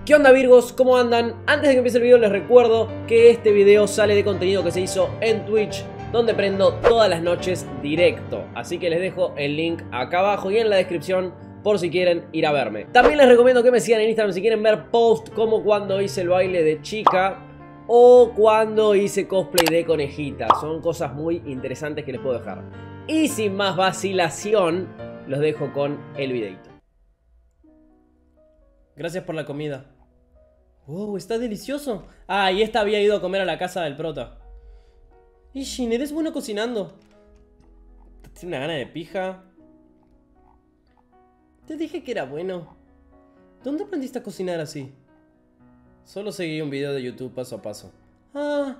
¿Qué onda Virgos? ¿Cómo andan? Antes de que empiece el video les recuerdo que este video sale de contenido que se hizo en Twitch, donde prendo todas las noches directo. Así que les dejo el link acá abajo y en la descripción por si quieren ir a verme. También les recomiendo que me sigan en Instagram si quieren ver posts como cuando hice el baile de chica o cuando hice cosplay de conejita. Son cosas muy interesantes que les puedo dejar. Y sin más vacilación, los dejo con el videito. Gracias por la comida. Wow, está delicioso. Ah, y esta había ido a comer a la casa del prota. Ishin, eres bueno cocinando. Tiene una gana de pija. Te dije que era bueno. ¿Dónde aprendiste a cocinar así? Solo seguí un video de YouTube paso a paso. Ah.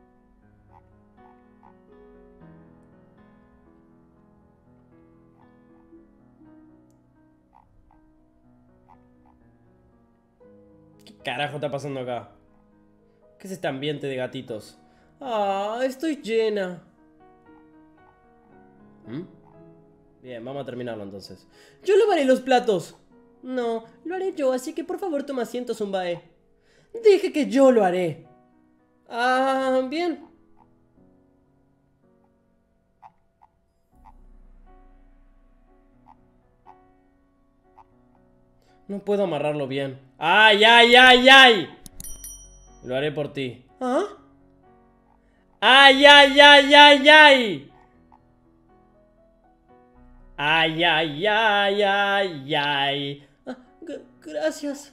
¿Qué carajo está pasando acá? ¿Qué es este ambiente de gatitos? Ah, estoy llena. Bien, vamos a terminarlo entonces. Yo lavaré los platos. No, lo haré yo, así que por favor toma asiento, Zumbae. Dije que yo lo haré. Ah, bien. No puedo amarrarlo bien. ¡Ay, ay, ay, ay! Lo haré por ti. ¿Ah? ¡Ay, ay, ay, ay, ay! ¡Ay, ay, ay, ay, ay! Ah, gracias.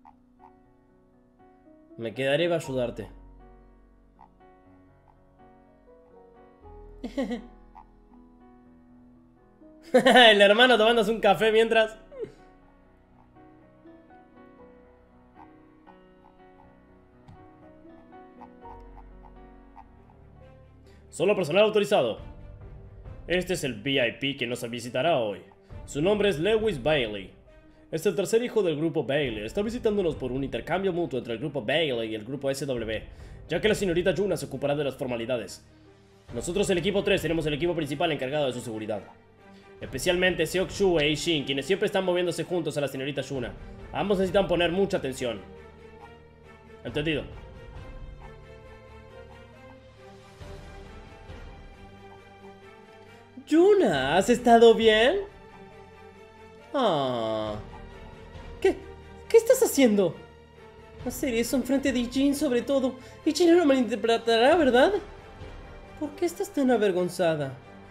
Me quedaré para ayudarte. El hermano tomándose un café mientras... Solo personal autorizado. Este es el VIP que nos visitará hoy. Su nombre es Lewis Bailey. Es el tercer hijo del grupo Bailey. Está visitándonos por un intercambio mutuo entre el grupo Bailey y el grupo SW, ya que la señorita Yuna se ocupará de las formalidades. Nosotros, el equipo 3, seremos el equipo principal encargado de su seguridad. Especialmente Seok-Shu e Ishin, quienes siempre están moviéndose juntos a la señorita Yuna. Ambos necesitan poner mucha atención. ¿Entendido? Yuna, ¿has estado bien? Ah. ¿Qué estás haciendo? Hacer eso enfrente de Jin sobre todo. Jin no lo malinterpretará, ¿verdad? ¿Por qué estás tan avergonzada?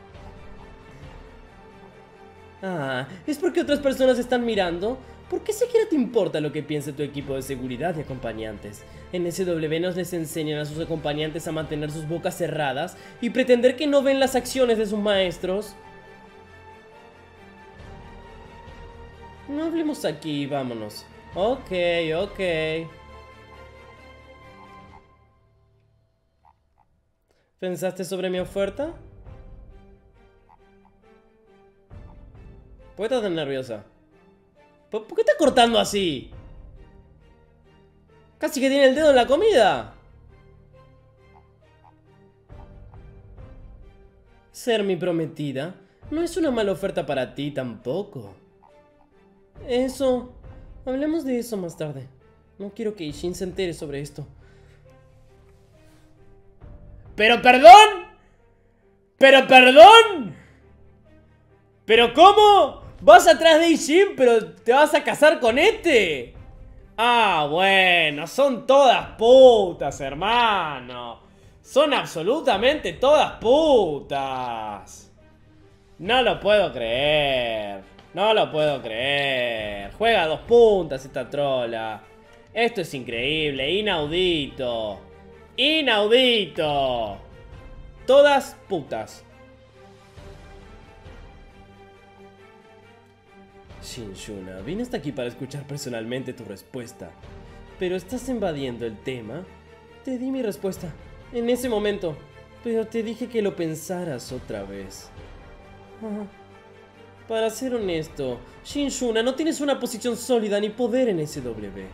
Ah, ¿es porque otras personas están mirando? ¿Por qué siquiera te importa lo que piense tu equipo de seguridad y acompañantes? En SW nos les enseñan a sus acompañantes a mantener sus bocas cerradas y pretender que no ven las acciones de sus maestros. No hablemos aquí, vámonos. Ok. ¿Pensaste sobre mi oferta? ¿Por qué estás tan nerviosa? ¿Por qué estás cortando así? Casi que tiene el dedo en la comida. Ser mi prometida no es una mala oferta para ti tampoco. Eso... Hablemos de eso más tarde. No quiero que Ishin se entere sobre esto. ¡Pero perdón! ¡Pero perdón! ¿Pero cómo? Vas atrás de Ishin, pero te vas a casar con este. Ah, bueno, son todas putas, hermano. Son absolutamente todas putas. No lo puedo creer. No lo puedo creer. Juega a 2 puntas esta trola. Esto es increíble, inaudito. Inaudito. Todas putas. Shin-Yuna, vine hasta aquí para escuchar personalmente tu respuesta. Pero estás invadiendo el tema. Te di mi respuesta en ese momento, pero te dije que lo pensaras otra vez. Para ser honesto, Shin-Yuna, no tienes una posición sólida ni poder en SW.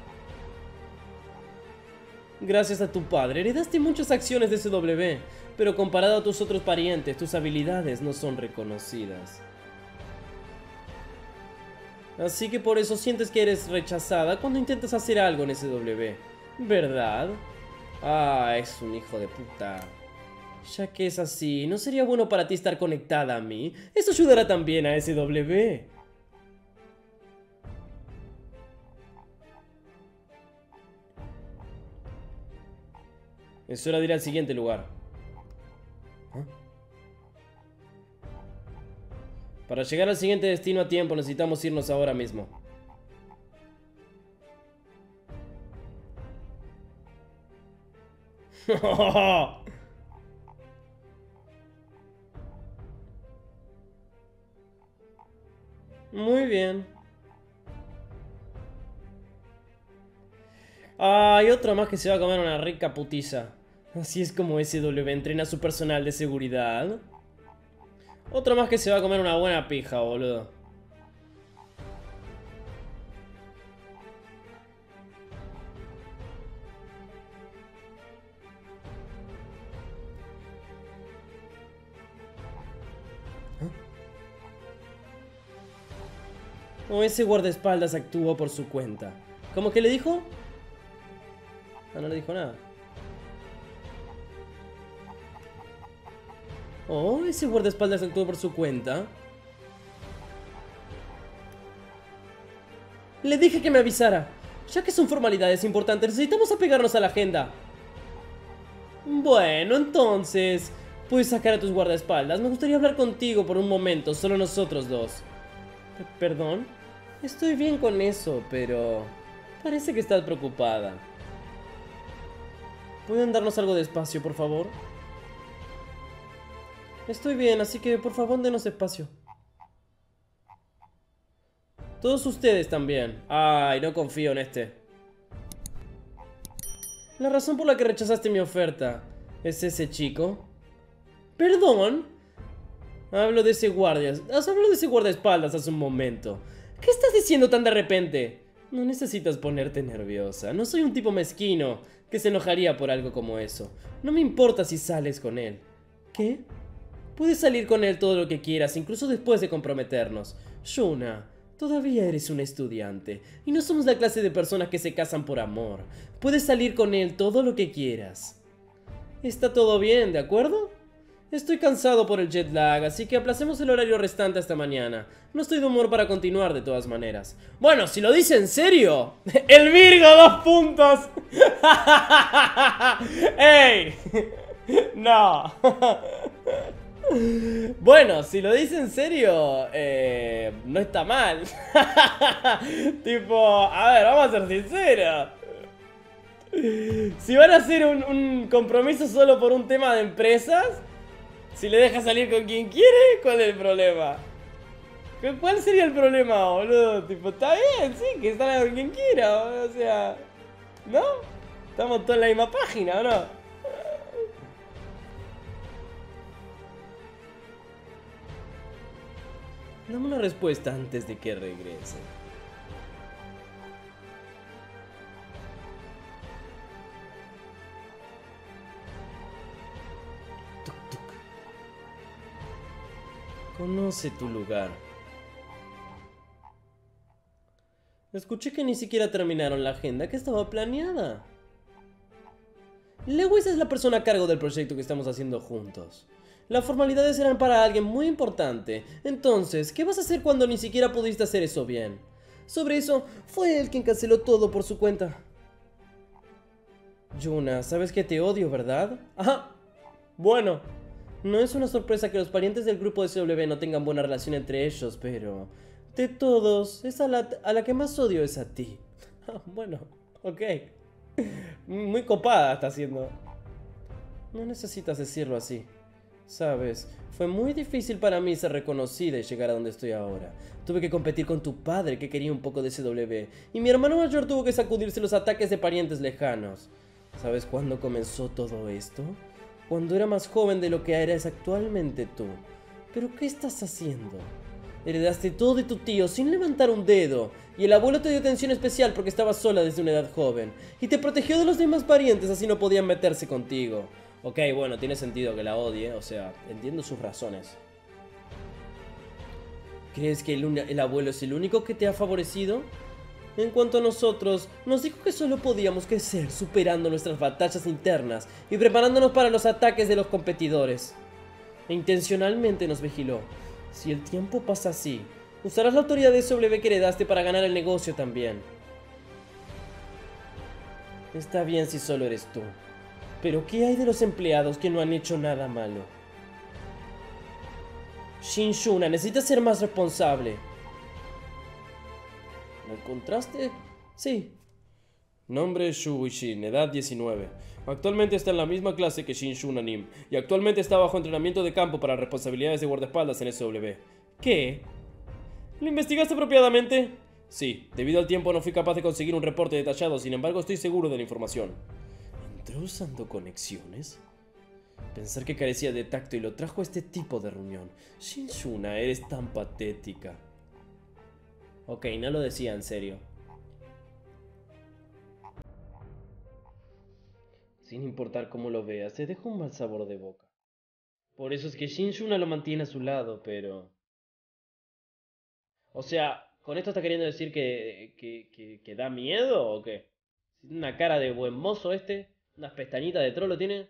Gracias a tu padre heredaste muchas acciones de SW, pero comparado a tus otros parientes, tus habilidades no son reconocidas. Así que por eso sientes que eres rechazada cuando intentas hacer algo en SW, ¿verdad? Ah, es un hijo de puta. Ya que es así, ¿no sería bueno para ti estar conectada a mí? Eso ayudará también a SW. Es hora de ir al siguiente lugar. ¿Ah? Para llegar al siguiente destino a tiempo necesitamos irnos ahora mismo. Muy bien. Ah, y otro más que se va a comer una rica putiza. Así es como SW entrena a su personal de seguridad. Otro más que se va a comer una buena pija, boludo. O ese guardaespaldas actuó por su cuenta. ¿Cómo que le dijo? Ah, no le dijo nada. Oh, ese guardaespaldas actuó por su cuenta. Le dije que me avisara. Ya que son formalidades importantes, necesitamos apegarnos a la agenda. Bueno, entonces... puedes sacar a tus guardaespaldas. Me gustaría hablar contigo por un momento, solo nosotros dos. ¿Perdón? Estoy bien con eso, pero... parece que estás preocupada. ¿Pueden darnos algo de espacio, por favor? Estoy bien, así que por favor denos espacio. Todos ustedes también. Ay, no confío en este. La razón por la que rechazaste mi oferta es ese chico. ¿Perdón? Hablo de ese guardaespaldas hace un momento. ¿Qué estás diciendo tan de repente? No necesitas ponerte nerviosa. No soy un tipo mezquino que se enojaría por algo como eso. No me importa si sales con él. ¿Qué? Puedes salir con él todo lo que quieras, incluso después de comprometernos. Yuna, todavía eres una estudiante y no somos la clase de personas que se casan por amor. Puedes salir con él todo lo que quieras. Está todo bien, ¿de acuerdo? Estoy cansado por el jet lag, así que aplacemos el horario restante hasta mañana. No estoy de humor para continuar de todas maneras. Bueno, si lo dice en serio. ¡El Virgo, 2 puntos! ¡Ey! No. Bueno, si lo dice en serio, no está mal. Tipo, a ver, vamos a ser sinceros. Si van a hacer un compromiso solo por un tema de empresas, si le dejas salir con quien quiere, ¿cuál es el problema? ¿Cuál sería el problema, boludo? Tipo, está bien, sí, que salga con quien quiera, o sea... ¿no? Estamos todos en la misma página, ¿o no? Dame una respuesta antes de que regrese. Tuk, tuk. Conoce tu lugar. Escuché que ni siquiera terminaron la agenda que estaba planeada. Lewis es la persona a cargo del proyecto que estamos haciendo juntos. Las formalidades eran para alguien muy importante. Entonces, ¿qué vas a hacer cuando ni siquiera pudiste hacer eso bien? Sobre eso, fue él quien canceló todo por su cuenta. Yuna, sabes que te odio, ¿verdad? Ajá. Bueno, no es una sorpresa que los parientes del grupo de CW no tengan buena relación entre ellos, pero... de todos, a la que más odio es a ti. Bueno, ok. Muy copada está haciendo. No necesitas decirlo así. Sabes, fue muy difícil para mí ser reconocida y llegar a donde estoy ahora. Tuve que competir con tu padre, que quería un poco de CW, y mi hermano mayor tuvo que sacudirse los ataques de parientes lejanos. ¿Sabes cuándo comenzó todo esto? Cuando era más joven de lo que eres actualmente tú. ¿Pero qué estás haciendo? Heredaste todo de tu tío sin levantar un dedo, y el abuelo te dio atención especial porque estabas sola desde una edad joven, y te protegió de los demás parientes, así no podían meterse contigo. Ok, bueno, tiene sentido que la odie, o sea, entiendo sus razones. ¿Crees que el abuelo es el único que te ha favorecido? En cuanto a nosotros, nos dijo que solo podíamos crecer superando nuestras batallas internas y preparándonos para los ataques de los competidores. E intencionalmente nos vigiló. Si el tiempo pasa así, usarás la autoridad de SW que heredaste para ganar el negocio también. Está bien si solo eres tú. Pero ¿qué hay de los empleados que no han hecho nada malo? Shinshuna, necesitas ser más responsable. ¿Lo encontraste? Sí. Nombre Shu Ishin, edad 19. Actualmente está en la misma clase que Shinshuna Nim y actualmente está bajo entrenamiento de campo para responsabilidades de guardaespaldas en SW. ¿Qué? ¿Lo investigaste apropiadamente? Sí, debido al tiempo no fui capaz de conseguir un reporte detallado, sin embargo estoy seguro de la información. ¿Entró usando conexiones? Pensar que carecía de tacto y lo trajo a este tipo de reunión. Shinshuna, eres tan patética. Ok, no lo decía en serio. Sin importar cómo lo veas, te deja un mal sabor de boca. Por eso es que Shinshuna lo mantiene a su lado, pero... O sea, ¿con esto está queriendo decir que da miedo o qué? Una cara de buen mozo este, unas pestañitas de trolo tiene.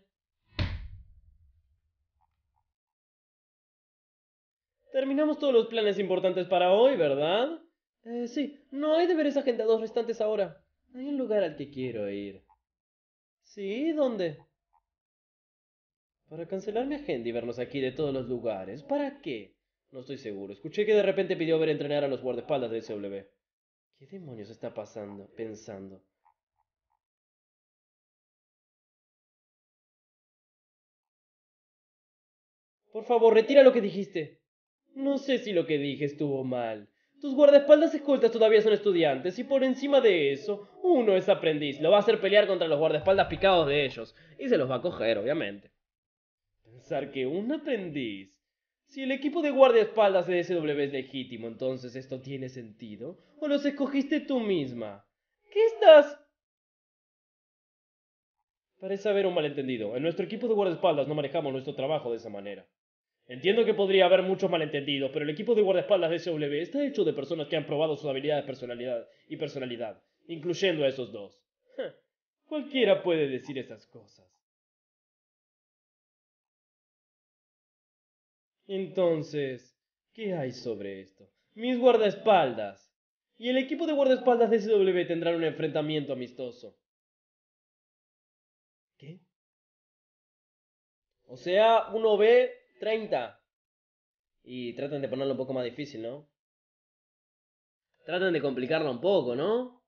Terminamos todos los planes importantes para hoy, ¿verdad? Sí, no hay deberes agendados restantes ahora. Hay un lugar al que quiero ir. ¿Sí? ¿Dónde? Para cancelar mi agenda y vernos aquí de todos los lugares. ¿Para qué? No estoy seguro. Escuché que de repente pidió ver entrenar a los guardaespaldas de SW. ¿Qué demonios está pasando? Pensando. Por favor, retira lo que dijiste. No sé si lo que dije estuvo mal. Tus guardaespaldas escoltas todavía son estudiantes y por encima de eso, uno es aprendiz. Lo va a hacer pelear contra los guardaespaldas picados de ellos. Y se los va a coger, obviamente. Pensar que un aprendiz... Si el equipo de guardaespaldas de SW es legítimo, entonces esto tiene sentido. ¿O los escogiste tú misma? ¿Qué estás...? Parece haber un malentendido. En nuestro equipo de guardaespaldas no manejamos nuestro trabajo de esa manera. Entiendo que podría haber muchos malentendidos, pero el equipo de guardaespaldas de SW está hecho de personas que han probado sus habilidades y personalidad, incluyendo a esos dos. Cualquiera puede decir esas cosas. Entonces, ¿qué hay sobre esto? Mis guardaespaldas. Y el equipo de guardaespaldas de SW tendrán un enfrentamiento amistoso. ¿Qué? O sea, 1v30. Y tratan de ponerlo un poco más difícil, ¿no? Tratan de complicarlo un poco, ¿no?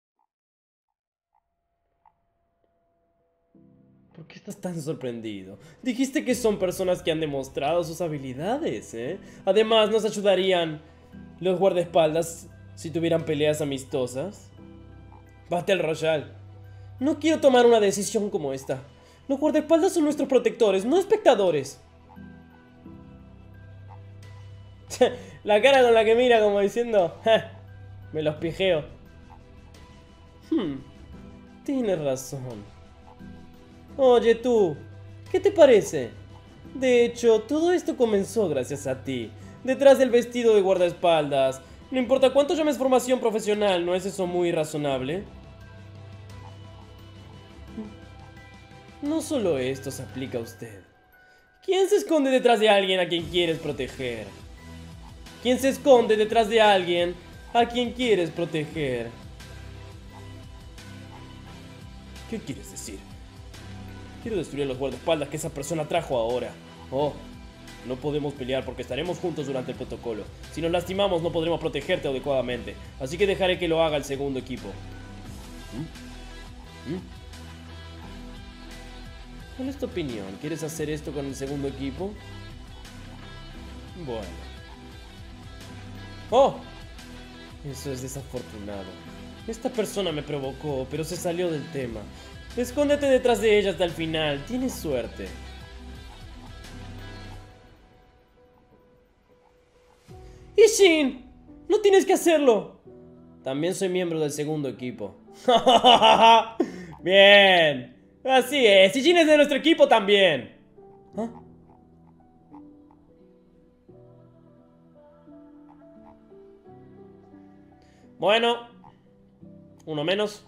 ¿Por qué estás tan sorprendido? Dijiste que son personas que han demostrado sus habilidades, ¿eh? Además, nos ayudarían los guardaespaldas si tuvieran peleas amistosas. Battle Royale. No quiero tomar una decisión como esta. Los guardaespaldas son nuestros protectores, no espectadores. La cara con la que mira como diciendo... me los pijeo. Tienes razón. Oye tú, ¿qué te parece? De hecho, todo esto comenzó gracias a ti. Detrás del vestido de guardaespaldas. No importa cuánto llames formación profesional, ¿no es eso muy razonable? No solo esto se aplica a usted. ¿Quién se esconde detrás de alguien a quien quieres proteger? ¿Quién se esconde detrás de alguien a quien quieres proteger? ¿Qué quieres decir? Quiero destruir a los guardaespaldas que esa persona trajo ahora. Oh, no podemos pelear porque estaremos juntos durante el protocolo. Si nos lastimamos no podremos protegerte adecuadamente. Así que dejaré que lo haga el segundo equipo. ¿Cuál es tu opinión? ¿Quieres hacer esto con el segundo equipo? Bueno. ¡Oh! Eso es desafortunado. Esta persona me provocó, pero se salió del tema. Escóndete detrás de ella hasta el final. Tienes suerte. ¡Ishin! ¡No tienes que hacerlo! También soy miembro del segundo equipo. ¡Bien! Así es, Ishin es de nuestro equipo también. ¿Ah? Bueno. Uno menos.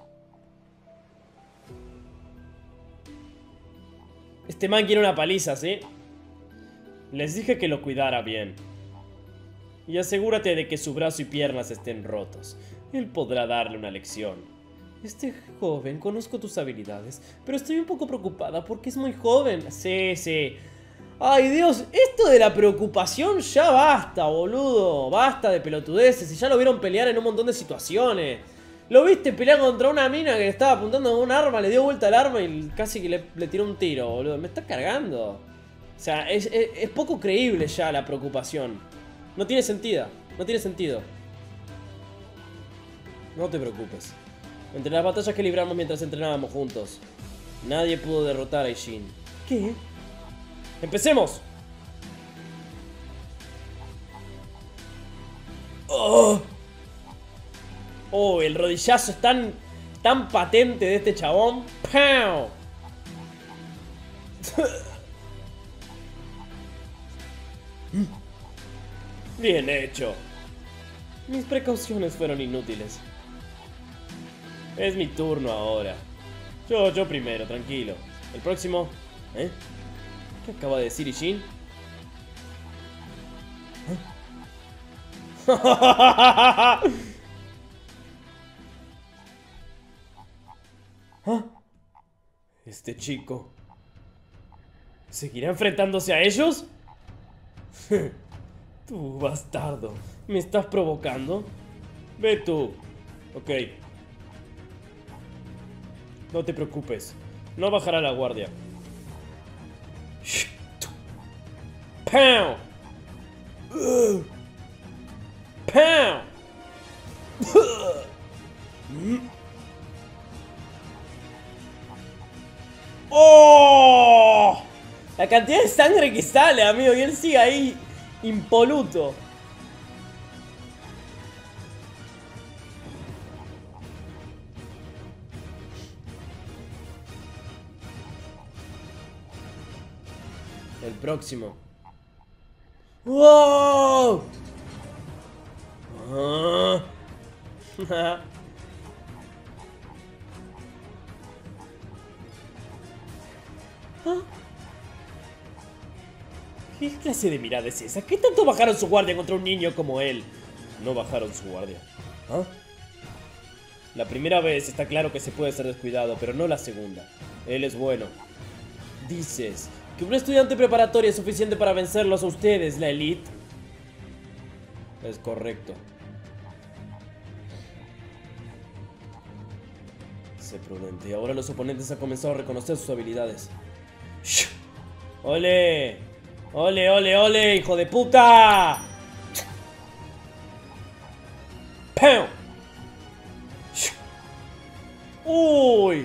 Este man quiere una paliza, ¿sí? Les dije que lo cuidara bien. Y asegúrate de que su brazo y piernas estén rotos. Él podrá darle una lección. Joven, conozco tus habilidades, pero estoy un poco preocupada porque es muy joven. Sí, sí. Ay, Dios, esto de la preocupación ya basta, boludo. Basta de pelotudeces. Y ya lo vieron pelear en un montón de situaciones. Lo viste pelear contra una mina que le estaba apuntando con un arma, le dio vuelta al arma y casi que le tiró un tiro, boludo. Me está cargando. O sea, es poco creíble ya la preocupación. No tiene sentido. No tiene sentido. No te preocupes. Entre las batallas que libramos mientras entrenábamos juntos, nadie pudo derrotar a Ishin. ¿Qué? ¡Empecemos! ¡Oh! Oh, el rodillazo es tan patente de este chabón. ¡Pow! Bien hecho. Mis precauciones fueron inútiles. Es mi turno ahora. Yo primero, tranquilo. El próximo... ¿Eh? ¿Qué acaba de decir Ishin? ¿Ah? Este chico... ¿seguirá enfrentándose a ellos? Tú, bastardo. ¿Me estás provocando? Ve tú. Ok. No te preocupes. No bajará la guardia. ¡Pow! ¡Pow! ¡Oh! La cantidad de sangre que sale, amigo. Y él sigue ahí impoluto. El próximo. ¡Wow! ¿Qué clase de mirada es esa? ¿Qué tanto bajaron su guardia contra un niño como él? No bajaron su guardia. ¿Ah? La primera vez está claro que se puede ser descuidado, pero no la segunda. Él es bueno. Dices que un estudiante preparatorio es suficiente para vencerlos a ustedes, la elite. Es correcto. Sé prudente. Ahora los oponentes han comenzado a reconocer sus habilidades. ¡Ole! ¡Ole, ole, ole, hijo de puta! ¡Pum! ¡Uy!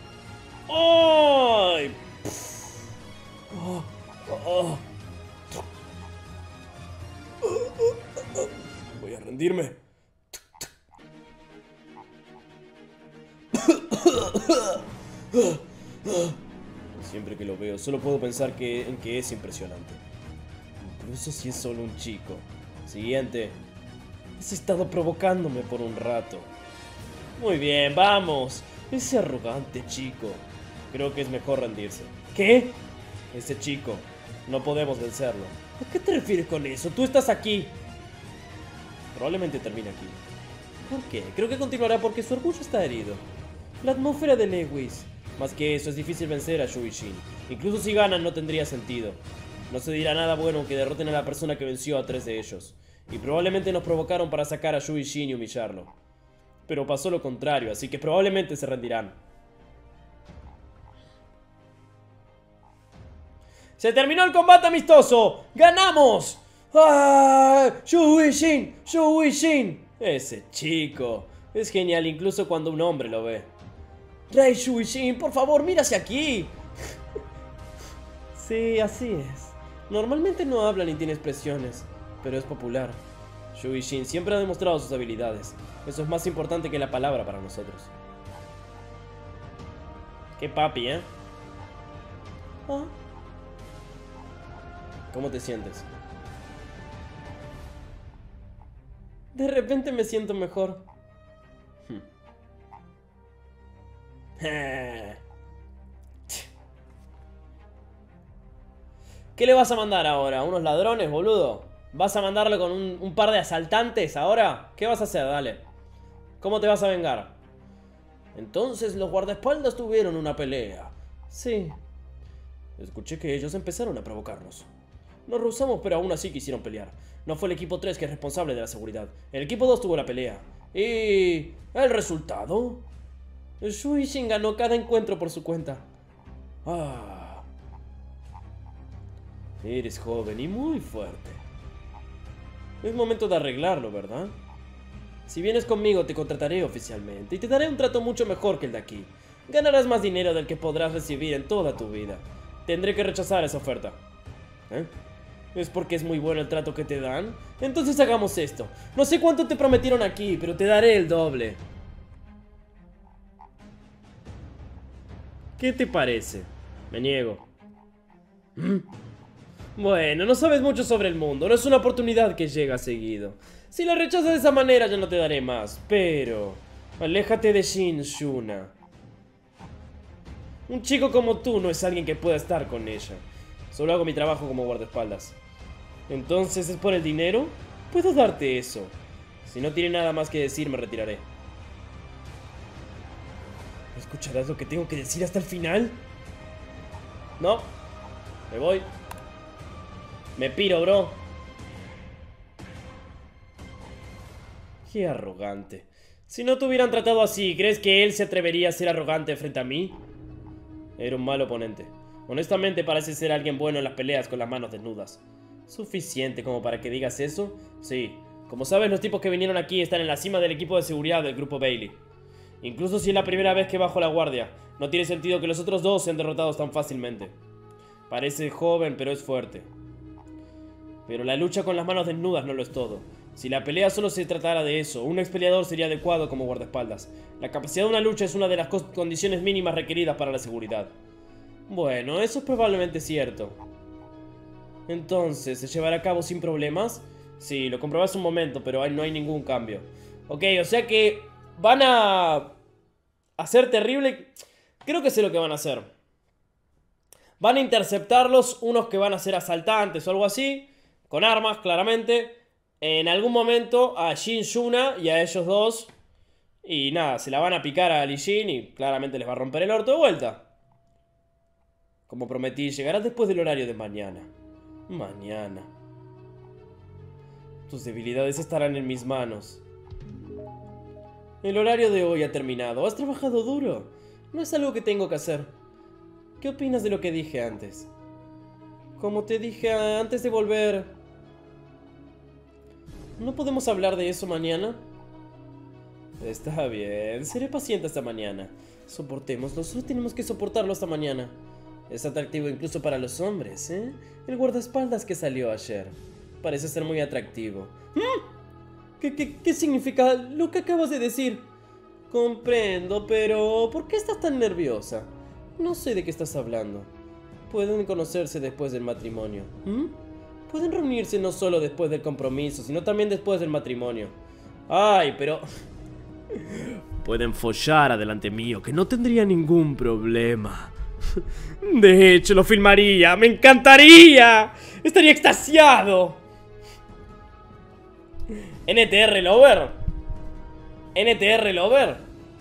¡Ay! Oh, oh. Voy a rendirme. Siempre que lo veo, solo puedo pensar en que es impresionante. Incluso si es solo un chico. Siguiente. Has estado provocándome por un rato. Muy bien, vamos. Ese arrogante chico. Creo que es mejor rendirse. ¿Qué? Ese chico. No podemos vencerlo. ¿A qué te refieres con eso? Tú estás aquí. Probablemente termine aquí. ¿Por qué? Creo que continuará porque su orgullo está herido. La atmósfera de Lewis. Más que eso, es difícil vencer a Shu Ishin. Incluso si ganan, no tendría sentido. No se dirá nada bueno aunque derroten a la persona que venció a 3 de ellos. Y probablemente nos provocaron para sacar a Shu Ishin y humillarlo. Pero pasó lo contrario, así que probablemente se rendirán. ¡Se terminó el combate amistoso! ¡Ganamos! ¡Ah! ¡Shu Ishin! ¡Shu Ishin! Ese chico. Es genial incluso cuando un hombre lo ve. Rey Shu Ishin, por favor, mira hacia aquí. Sí, así es. Normalmente no habla ni tiene expresiones, pero es popular. Shu Ishin siempre ha demostrado sus habilidades. Eso es más importante que la palabra para nosotros. Qué papi, ¿eh? ¿Ah? ¿Cómo te sientes? De repente me siento mejor. ¿Qué le vas a mandar ahora? ¿Unos ladrones, boludo? ¿Vas a mandarle con un par de asaltantes ahora? ¿Qué vas a hacer? Dale. ¿Cómo te vas a vengar? Entonces los guardaespaldas tuvieron una pelea. Sí. Escuché que ellos empezaron a provocarnos. Nos rehusamos, pero aún así quisieron pelear. No fue el equipo 3 que es responsable de la seguridad. El equipo 2 tuvo la pelea. ¿Y el resultado? Shuishin ganó cada encuentro por su cuenta. Ah. Eres joven y muy fuerte. Es momento de arreglarlo, ¿verdad? Si vienes conmigo te contrataré oficialmente y te daré un trato mucho mejor que el de aquí. Ganarás más dinero del que podrás recibir en toda tu vida. Tendré que rechazar esa oferta. ¿Eh? ¿Es porque es muy bueno el trato que te dan? Entonces hagamos esto. No sé cuánto te prometieron aquí, pero te daré el doble. ¿Qué te parece? Me niego. Bueno, no sabes mucho sobre el mundo. No es una oportunidad que llega seguido. Si la rechazas de esa manera ya no te daré más. Pero aléjate de Shin Shuna. Un chico como tú no es alguien que pueda estar con ella. Solo hago mi trabajo como guardaespaldas. Entonces, ¿es por el dinero? Puedo darte eso. Si no tiene nada más que decir, me retiraré. ¿Escucharás lo que tengo que decir hasta el final? No. Me voy. Me piro, bro. Qué arrogante. Si no te hubieran tratado así, ¿crees que él se atrevería a ser arrogante frente a mí? Era un mal oponente. Honestamente parece ser alguien bueno en las peleas con las manos desnudas. ¿Suficiente como para que digas eso? Sí. Como sabes, los tipos que vinieron aquí están en la cima del equipo de seguridad del grupo Bailey. Incluso si es la primera vez que bajo la guardia, no tiene sentido que los otros dos sean derrotados tan fácilmente. Parece joven, pero es fuerte. Pero la lucha con las manos desnudas no lo es todo. Si la pelea solo se tratara de eso, un ex peleador sería adecuado como guardaespaldas. La capacidad de una lucha es una de las condiciones mínimas requeridas para la seguridad. Bueno, eso es probablemente cierto. Entonces, ¿se llevará a cabo sin problemas? Sí, lo comprobé hace un momento, pero no hay ningún cambio. Ok, o sea que van a hacer terrible. Creo que sé lo que van a hacer. Van a interceptarlos unos que van a ser asaltantes o algo así, con armas, claramente. En algún momento a Shin Shuna y a ellos dos. Y nada, se la van a picar a Lee Jin y claramente les va a romper el orto de vuelta. Como prometí, llegarás después del horario de mañana. Mañana. Tus debilidades estarán en mis manos. El horario de hoy ha terminado. ¿Has trabajado duro? No es algo que tengo que hacer. ¿Qué opinas de lo que dije antes? Como te dije antes de volver... ¿No podemos hablar de eso mañana? Está bien, seré paciente hasta mañana. Soportémoslo, solo tenemos que soportarlo hasta mañana. Es atractivo incluso para los hombres, ¿eh? El guardaespaldas que salió ayer. Parece ser muy atractivo. ¿Qué significa lo que acabas de decir? Comprendo, pero ¿por qué estás tan nerviosa? No sé de qué estás hablando. Pueden conocerse después del matrimonio. Pueden reunirse no solo después del compromiso, sino también después del matrimonio. Ay, pero... Pueden follar adelante mío, que no tendría ningún problema. De hecho, lo filmaría. ¡Me encantaría! Estaría extasiado. NTR Lover. NTR Lover.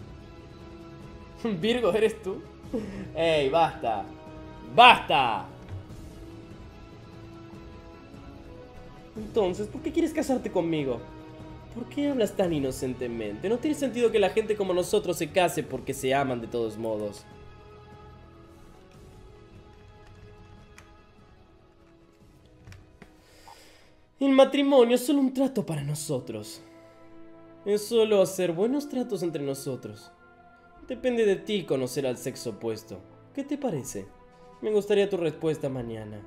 Virgo, ¿eres tú? ¡Ey, basta! ¡Basta! Entonces, ¿por qué quieres casarte conmigo? ¿Por qué hablas tan inocentemente? No tiene sentido que la gente como nosotros se case porque se aman de todos modos. El matrimonio es solo un trato para nosotros. Es solo hacer buenos tratos entre nosotros. Depende de ti conocer al sexo opuesto. ¿Qué te parece? Me gustaría tu respuesta mañana.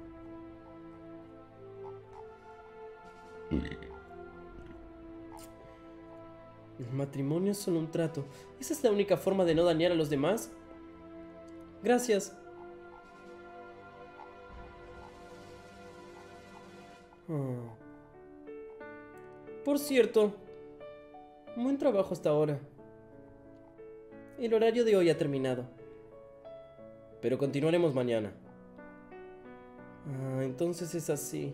El matrimonio es solo un trato. ¿Esa es la única forma de no dañar a los demás? Gracias. Oh. Por cierto, buen trabajo hasta ahora. El horario de hoy ha terminado. Pero continuaremos mañana. Ah, entonces es así.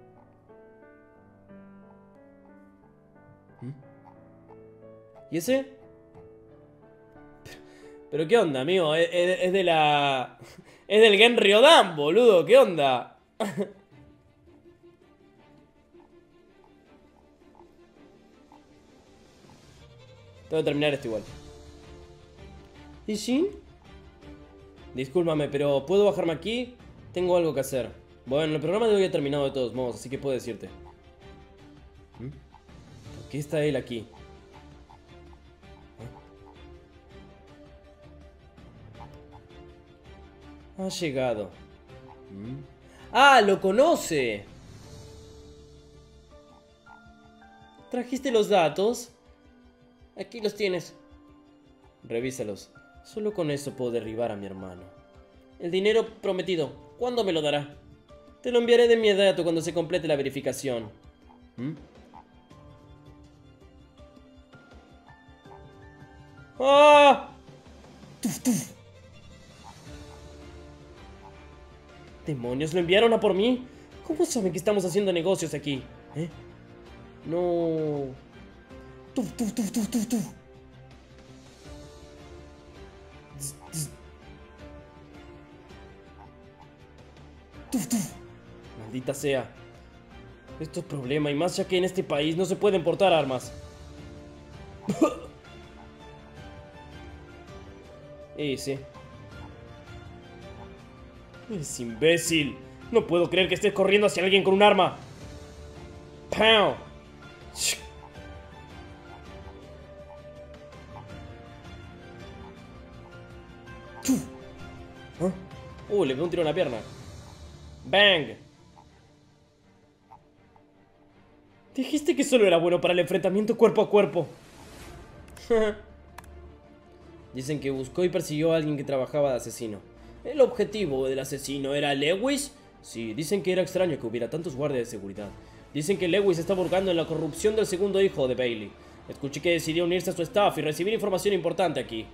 ¿Y ese? ¿Pero qué onda, amigo? Es de la... Es del Genryodan, boludo. ¿Qué onda? Tengo que terminar esto igual. ¿Y Shin? Discúlpame, pero ¿puedo bajarme aquí? Tengo algo que hacer. Bueno, el programa de hoy ha terminado de todos modos, así que puedo decirte. ¿Por qué está él aquí? Ha llegado. ¡Ah, lo conoce! ¿Trajiste los datos? Aquí los tienes. Revísalos. Solo con eso puedo derribar a mi hermano. El dinero prometido, ¿cuándo me lo dará? Te lo enviaré de inmediato cuando se complete la verificación. ¡Ah! ¡Tuf, tuf! ¿Demonios lo enviaron a por mí? ¿Cómo saben que estamos haciendo negocios aquí? No. ¡Tuf, tuf, tuf, tuf, tuf, tuf! ¡Tuf, tuf! Maldita sea. Esto es problema, y más ya que en este país no se pueden portar armas. Sí. Es imbécil. No puedo creer que estés corriendo hacia alguien con un arma. ¡Pow! Le pegó un tiro en la pierna. ¡Bang! Dijiste que solo era bueno para el enfrentamiento cuerpo a cuerpo. Dicen que buscó y persiguió a alguien que trabajaba de asesino. ¿El objetivo del asesino era Lewis? Sí, dicen que era extraño que hubiera tantos guardias de seguridad. Dicen que Lewis está buscando en la corrupción del segundo hijo de Bailey. Escuché que decidió unirse a su staff y recibir información importante aquí.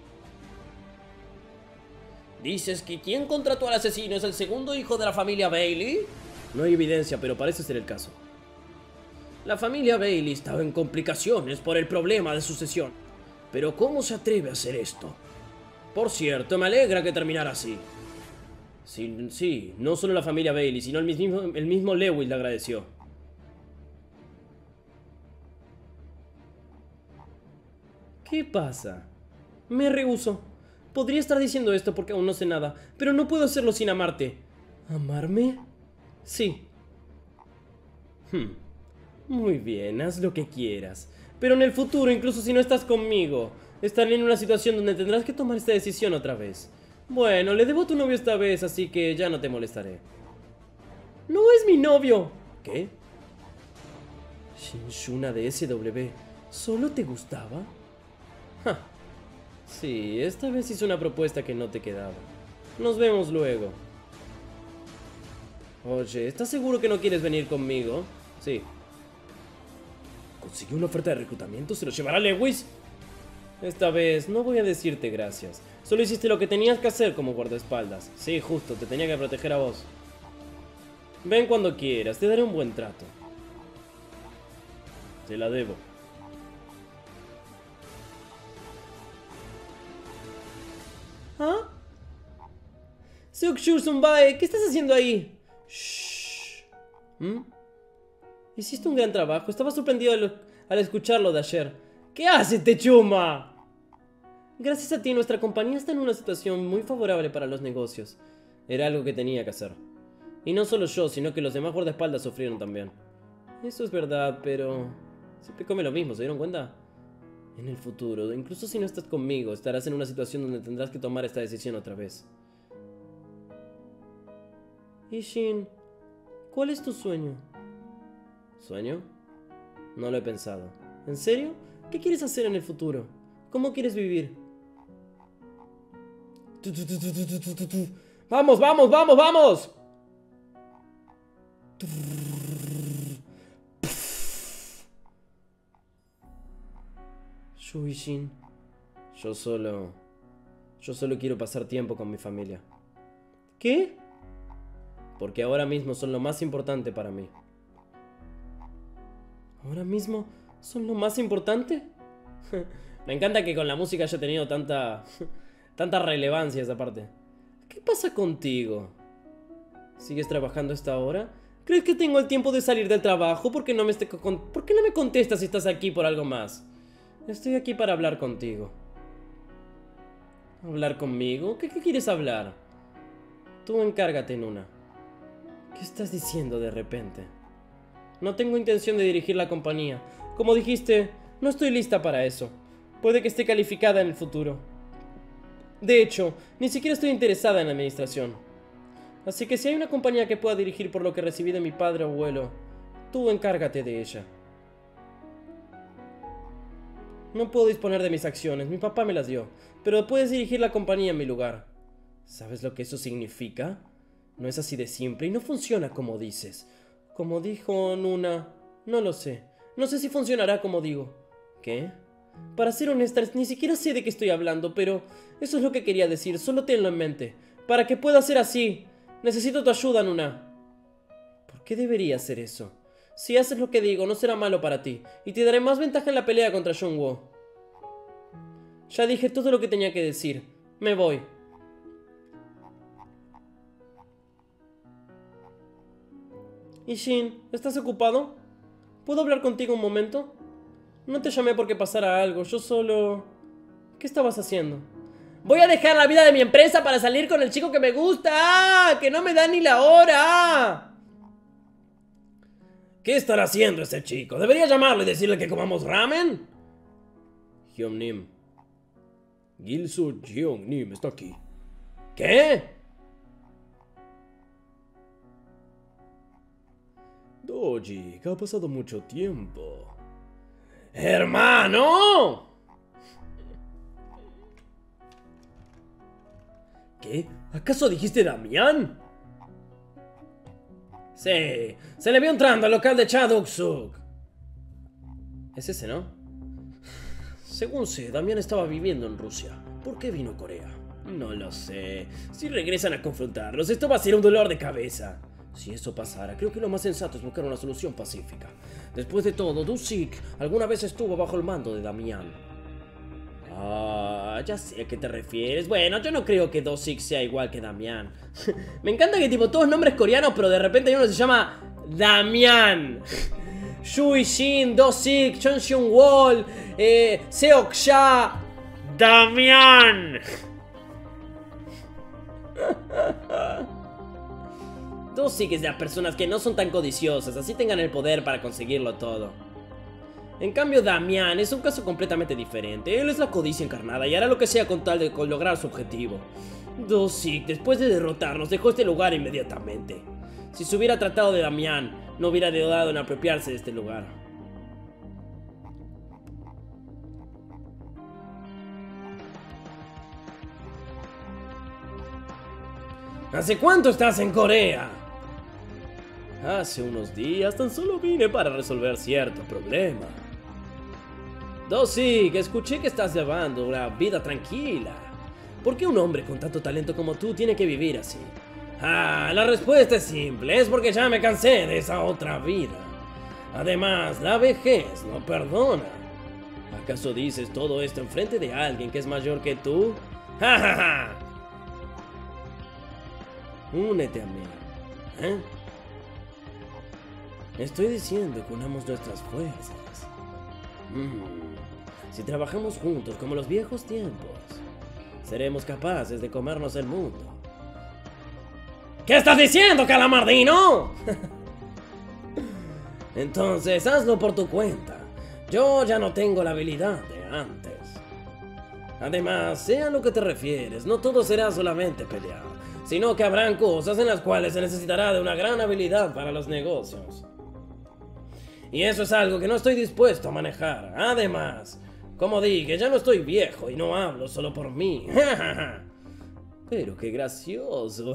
¿Dices que quien contrató al asesino es el segundo hijo de la familia Bailey? No hay evidencia, pero parece ser el caso. La familia Bailey estaba en complicaciones por el problema de sucesión. Pero ¿cómo se atreve a hacer esto? Por cierto, me alegra que terminara así. Sí, no solo la familia Bailey, sino el mismo Lewis le agradeció. ¿Qué pasa? Me rehúso. Podría estar diciendo esto porque aún no sé nada, pero no puedo hacerlo sin amarte. ¿Amarme? Sí. Muy bien, haz lo que quieras. Pero en el futuro, incluso si no estás conmigo, estaré en una situación donde tendrás que tomar esta decisión otra vez. Bueno, le debo a tu novio esta vez, así que ya no te molestaré. ¡No es mi novio! ¿Qué? Shinshuna de SW, ¿solo te gustaba? Ja. Sí, esta vez hice una propuesta que no te quedaba. Nos vemos luego. Oye, ¿estás seguro que no quieres venir conmigo? Sí. ¿Consiguió una oferta de reclutamiento? ¿Se lo llevará Lewis? Esta vez no voy a decirte gracias. Solo hiciste lo que tenías que hacer como guardaespaldas. Sí, justo, te tenía que proteger a vos. Ven cuando quieras, te daré un buen trato. Te la debo. ¿Ah? Seok-Shur Zumbae, ¿qué estás haciendo ahí? Shh. Hiciste un gran trabajo, estaba sorprendido al escucharlo de ayer. ¿Qué haces, Techuma? Gracias a ti, nuestra compañía está en una situación muy favorable para los negocios. Era algo que tenía que hacer. Y no solo yo, sino que los demás guardaespaldas sufrieron también. Eso es verdad, pero... siempre come lo mismo, ¿se dieron cuenta? En el futuro, incluso si no estás conmigo, estarás en una situación donde tendrás que tomar esta decisión otra vez. Ishin, ¿cuál es tu sueño? ¿Sueño? No lo he pensado. ¿En serio? ¿Qué quieres hacer en el futuro? ¿Cómo quieres vivir? ¡Vamos, vamos, vamos, vamos! Yo, Ishin, yo solo Yo solo quiero pasar tiempo con mi familia. ¿Qué? Porque ahora mismo son lo más importante para mí. ¿Ahora mismo son lo más importante? Me encanta que con la música haya tenido tanta relevancia esa parte. ¿Qué pasa contigo? ¿Sigues trabajando hasta ahora? ¿Crees que tengo el tiempo de salir del trabajo? ¿Por qué no me contestas si estás aquí por algo más? Estoy aquí para hablar contigo. ¿Hablar conmigo? ¿Qué quieres hablar? Tú encárgate, Nuna. ¿Qué estás diciendo de repente? No tengo intención de dirigir la compañía. Como dijiste, no estoy lista para eso. Puede que esté calificada en el futuro. De hecho, ni siquiera estoy interesada en la administración. Así que si hay una compañía que pueda dirigir por lo que recibí de mi padre o abuelo, tú encárgate de ella. No puedo disponer de mis acciones, mi papá me las dio, pero puedes dirigir la compañía en mi lugar. ¿Sabes lo que eso significa? No es así de simple y no funciona como dices. Como dijo Nuna, no lo sé. No sé si funcionará como digo. ¿Qué? Para ser honesta, ni siquiera sé de qué estoy hablando, pero eso es lo que quería decir, solo tenlo en mente. Para que pueda ser así, necesito tu ayuda, Nuna. ¿Por qué debería hacer eso? Si haces lo que digo, no será malo para ti, y te daré más ventaja en la pelea contra Jungwoo. Ya dije todo lo que tenía que decir. Me voy. Isshin, ¿estás ocupado? ¿Puedo hablar contigo un momento? No te llamé porque pasara algo, yo solo... ¿Qué estabas haciendo? Voy a dejar la vida de mi empresa para salir con el chico que me gusta. ¡Ah! ¡Que no me da ni la hora! ¿Qué estará haciendo ese chico? ¿Debería llamarle y decirle que comamos ramen? Hyun-nim. Gilsoo Hyun-nim está aquí. ¿Qué? Doji, que ha pasado mucho tiempo. ¡Hermano! ¿Qué? ¿Acaso dijiste Damián? Sí, se le vio entrando al local de Chadok-suk. Es ese, ¿no? Según sé, Damián estaba viviendo en Rusia. ¿Por qué vino a Corea? No lo sé. Si regresan a confrontarlos, esto va a ser un dolor de cabeza. Si eso pasara, creo que lo más sensato es buscar una solución pacífica. Después de todo, Do-sik alguna vez estuvo bajo el mando de Damián. Ah, ya sé a qué te refieres. Bueno, yo no creo que Do-sik sea igual que Damián. Me encanta que tipo todos nombres coreanos, pero de repente hay uno que se llama Damián. Yu Ishin, Do-sik, Chon Seung-wol, Seok-sha, Damián. Do-sik es de las personas que no son tan codiciosas, así tengan el poder para conseguirlo todo. En cambio, Damián es un caso completamente diferente. Él es la codicia encarnada y hará lo que sea con tal de lograr su objetivo. Do-sik, después de derrotarnos, dejó este lugar inmediatamente. Si se hubiera tratado de Damián, no hubiera dudado en apropiarse de este lugar. ¿Hace cuánto estás en Corea? Hace unos días, tan solo vine para resolver cierto problema. Do-sik, escuché que estás llevando una vida tranquila. ¿Por qué un hombre con tanto talento como tú tiene que vivir así? Ah, la respuesta es simple, es porque ya me cansé de esa otra vida. Además, la vejez no perdona. ¿Acaso dices todo esto enfrente de alguien que es mayor que tú? ¡Ja, ja, ja! Únete a mí, ¿eh? Estoy diciendo que unamos nuestras fuerzas. Si trabajamos juntos como los viejos tiempos, seremos capaces de comernos el mundo. ¿Qué estás diciendo, Calamardino? Entonces, hazlo por tu cuenta. Yo ya no tengo la habilidad de antes. Además, sea a lo que te refieres, no todo será solamente pelear, sino que habrán cosas en las cuales se necesitará de una gran habilidad para los negocios. Y eso es algo que no estoy dispuesto a manejar. Además, como dije, ya no estoy viejo y no hablo solo por mí. Pero qué gracioso.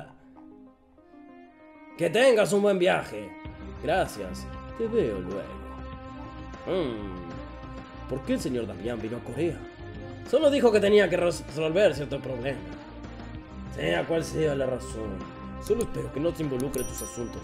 Que tengas un buen viaje. Gracias. Te veo luego. ¿Por qué el señor Damián vino a Corea? Solo dijo que tenía que resolver cierto problema. Sea cual sea la razón. Solo espero que no te involucre en tus asuntos.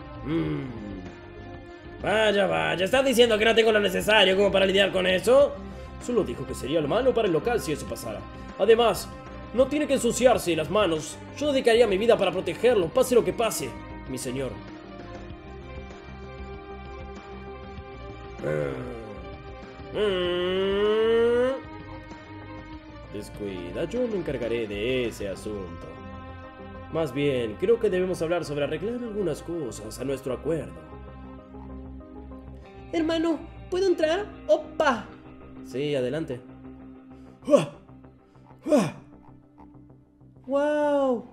Vaya, vaya. ¿Estás diciendo que no tengo lo necesario como para lidiar con eso? Solo dijo que sería lo malo para el local si eso pasara. Además, no tiene que ensuciarse las manos. Yo dedicaría mi vida para protegerlo, pase lo que pase, mi señor. Descuida, yo me encargaré de ese asunto. Más bien, creo que debemos hablar sobre arreglar algunas cosas a nuestro acuerdo. Hermano, ¿puedo entrar? ¡Opa! Sí, adelante. ¡Wow!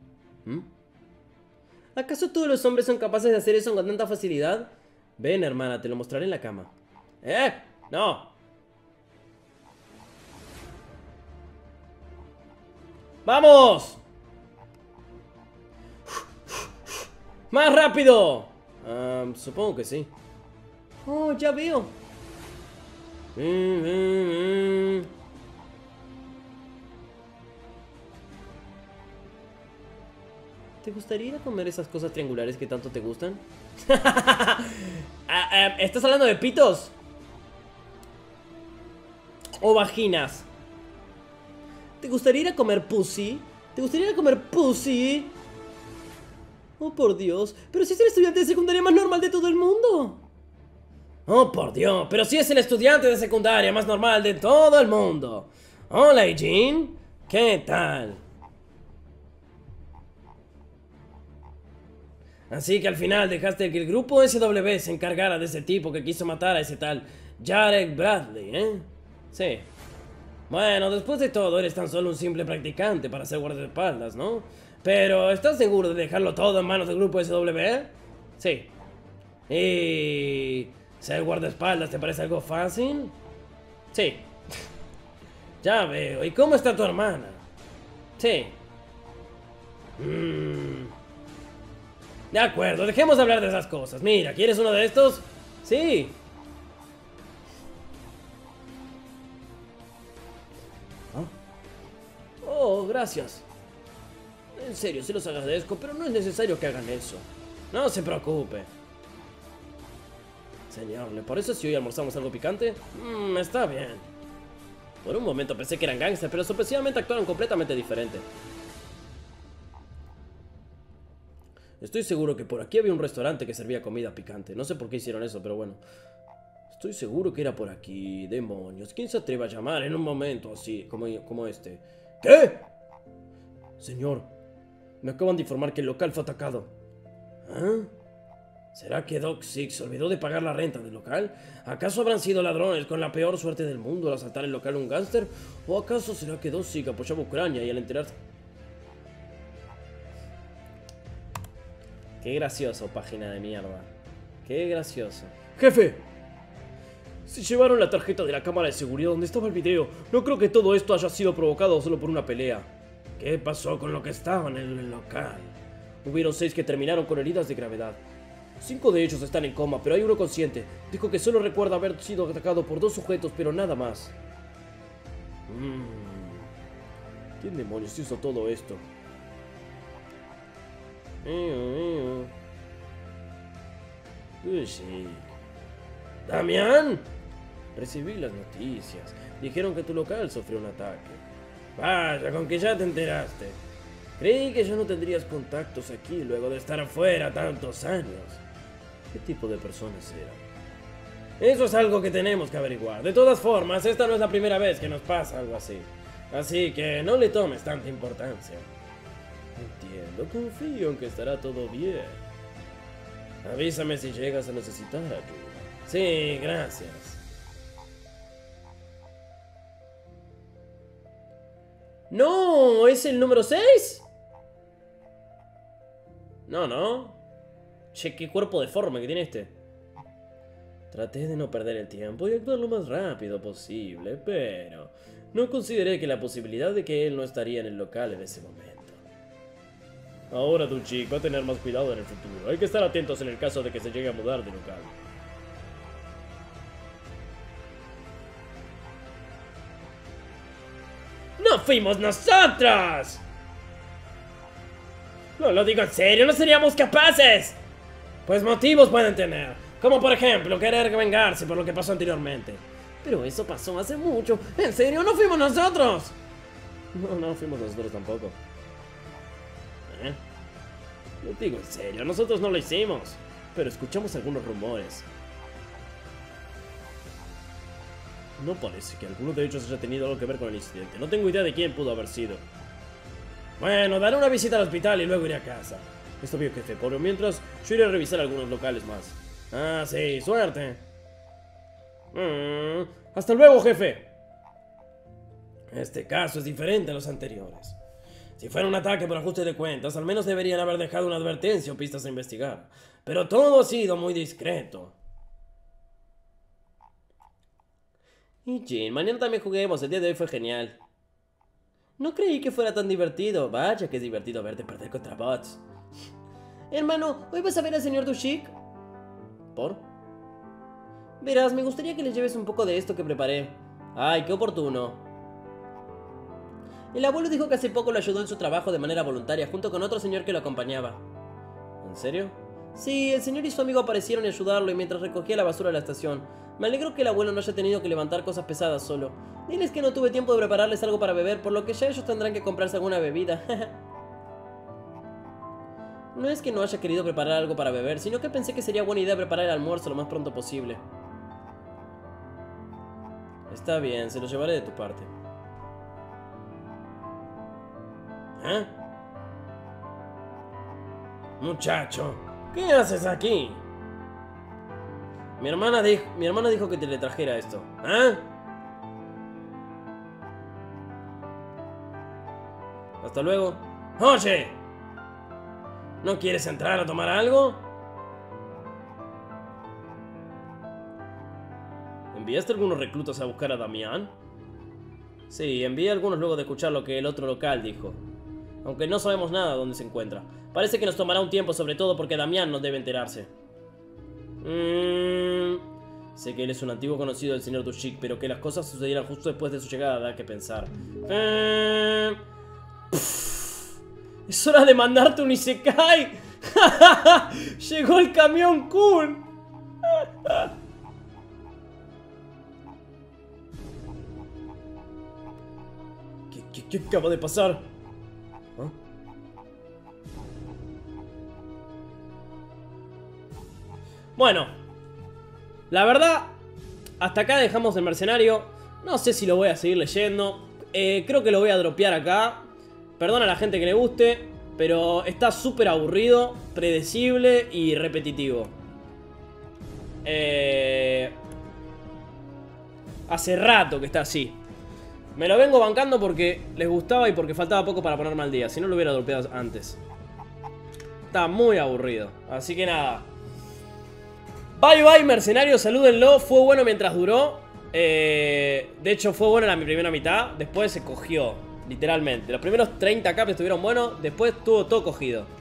¿Acaso todos los hombres son capaces de hacer eso con tanta facilidad? Ven, hermana, te lo mostraré en la cama. ¡No! ¡Vamos! ¡Más rápido! Supongo que sí. Oh, ya veo. ¿Te gustaría ir a comer esas cosas triangulares que tanto te gustan? ¿Estás hablando de pitos? ¿O vaginas? ¿Te gustaría ir a comer pussy? ¿Te gustaría ir a comer pussy? Oh, por Dios. Pero si es el estudiante de secundaria más normal de todo el mundo. Oh, por Dios. Pero si es el estudiante de secundaria más normal de todo el mundo. Hola, Jean. ¿Qué tal? Así que al final dejaste que el grupo SW se encargara de ese tipo que quiso matar a ese tal Jared Bradley, ¿eh? Sí. Bueno, después de todo, eres tan solo un simple practicante para ser guardaespaldas, ¿no? Pero, ¿estás seguro de dejarlo todo en manos del grupo SW? Sí. ¿Y ser guardaespaldas te parece algo fácil? Sí. Ya veo. ¿Y cómo está tu hermana? Sí. De acuerdo, dejemos de hablar de esas cosas. Mira, ¿quieres uno de estos? Sí. Oh, gracias. En serio, se los agradezco, pero no es necesario que hagan eso. No se preocupe. Señor, ¿le parece si hoy almorzamos algo picante? Está bien. Por un momento pensé que eran gángsters, pero sorpresivamente actuaron completamente diferente. Estoy seguro que por aquí había un restaurante que servía comida picante. No sé por qué hicieron eso, pero bueno. Estoy seguro que era por aquí. Demonios, ¿quién se atreve a llamar en un momento así, como este? ¿Qué? Señor, me acaban de informar que el local fue atacado. ¿Ah? ¿Será que Doc Six olvidó de pagar la renta del local? ¿Acaso habrán sido ladrones con la peor suerte del mundo al asaltar el local un gángster? ¿O acaso será que Doc Six apoyaba a Ucrania y al enterarse... Qué gracioso, página de mierda. Qué gracioso. ¡Jefe! Se llevaron la tarjeta de la cámara de seguridad donde estaba el video. No creo que todo esto haya sido provocado solo por una pelea. ¿Qué pasó con lo que estaban en el local? Hubieron 6 que terminaron con heridas de gravedad. 5 de ellos están en coma, pero hay uno consciente. Dijo que solo recuerda haber sido atacado por 2 sujetos, pero nada más. ¿Quién demonios hizo todo esto? Sí. ¿Damián? Recibí las noticias. Dijeron que tu local sufrió un ataque. Vaya, con que ya te enteraste. Creí que ya no tendrías contactos aquí luego de estar afuera tantos años. ¿Qué tipo de personas eran? Eso es algo que tenemos que averiguar. De todas formas, esta no es la primera vez que nos pasa algo así. Así que no le tomes tanta importancia. Entiendo, confío en que estará todo bien. Avísame si llegas a necesitar ayuda. Sí, gracias. ¡No! ¿Es el número 6? No. Che, qué cuerpo deforme que tiene este. Traté de no perder el tiempo y actuar lo más rápido posible, pero no consideré que la posibilidad de que él no estaría en el local en ese momento. Ahora tu chico va a tener más cuidado en el futuro. Hay que estar atentos en el caso de que se llegue a mudar de local. ¡No fuimos nosotros! No lo digo en serio, no seríamos capaces. Pues motivos pueden tener, como por ejemplo querer vengarse por lo que pasó anteriormente. Pero eso pasó hace mucho. ¿En serio? ¿No fuimos nosotros? No fuimos nosotros tampoco. Lo digo en serio, nosotros no lo hicimos. Pero escuchamos algunos rumores. No parece que alguno de ellos haya tenido algo que ver con el incidente. No tengo idea de quién pudo haber sido. Bueno, daré una visita al hospital y luego iré a casa. Está bien, jefe, por mientras yo iré a revisar algunos locales más. Ah, sí, suerte. Hasta luego, jefe. Este caso es diferente a los anteriores. Si fuera un ataque por ajuste de cuentas, al menos deberían haber dejado una advertencia o pistas a investigar. Pero todo ha sido muy discreto. Y Jin, mañana también juguemos, el día de hoy fue genial. No creí que fuera tan divertido. Vaya que es divertido verte perder contra bots. Hermano, ¿hoy vas a ver al señor Dushik? ¿Por? Verás, me gustaría que le lleves un poco de esto que preparé. Ay, qué oportuno. El abuelo dijo que hace poco lo ayudó en su trabajo de manera voluntaria junto con otro señor que lo acompañaba. ¿En serio? Sí, el señor y su amigo aparecieron y ayudarlo y mientras recogía la basura de la estación. Me alegro que el abuelo no haya tenido que levantar cosas pesadas solo. Diles que no tuve tiempo de prepararles algo para beber, por lo que ya ellos tendrán que comprarse alguna bebida. No es que no haya querido preparar algo para beber, sino que pensé que sería buena idea preparar el almuerzo lo más pronto posible. Está bien, se lo llevaré de tu parte. ¿Eh? Muchacho, ¿qué haces aquí? Mi hermana dijo que te le trajera esto. ¿Ah? Hasta luego. ¡Oye! ¿No quieres entrar a tomar algo? ¿Enviaste algunos reclutas a buscar a Damián? Sí, envié algunos luego de escuchar lo que el otro local dijo. Aunque no sabemos nada de dónde se encuentra. Parece que nos tomará un tiempo, sobre todo porque Damián no debe enterarse. Sé que él es un antiguo conocido del señor Dushik, pero que las cosas sucedieran justo después de su llegada da que pensar. Es hora de mandarte un Isekai. Llegó el camión Kun. ¿Qué acaba de pasar? ¿Ah? Bueno, la verdad, hasta acá dejamos el mercenario. No sé si lo voy a seguir leyendo. Creo que lo voy a dropear acá. Perdona a la gente que le guste, pero está súper aburrido, predecible y repetitivo. Hace rato que está así. Me lo vengo bancando porque les gustaba y porque faltaba poco para ponerme al día. Si no lo hubiera dropeado antes. Está muy aburrido. Así que nada. Bye bye mercenarios, salúdenlo. Fue bueno mientras duró. De hecho fue bueno mi primera mitad. Después se cogió, literalmente. Los primeros 30 caps estuvieron buenos. Después estuvo todo cogido.